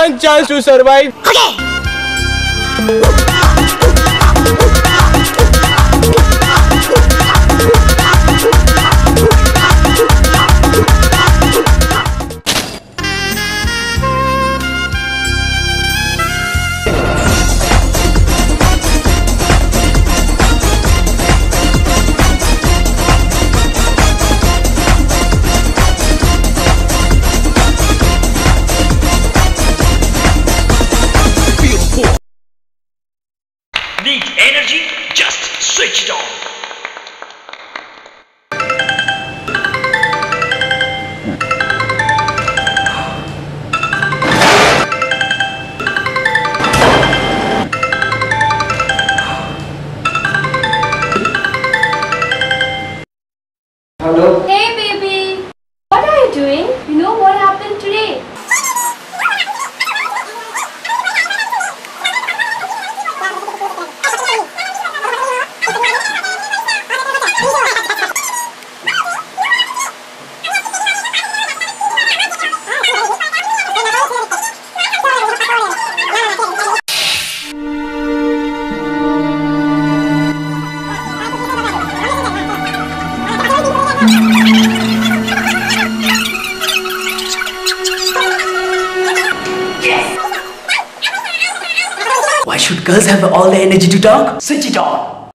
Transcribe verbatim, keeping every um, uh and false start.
one chance to survive. Okay. Need energy? Just switch it on. Hello? Hey baby, what are you doing? You know what happened today? Why should girls have all the energy to talk? Switch it on.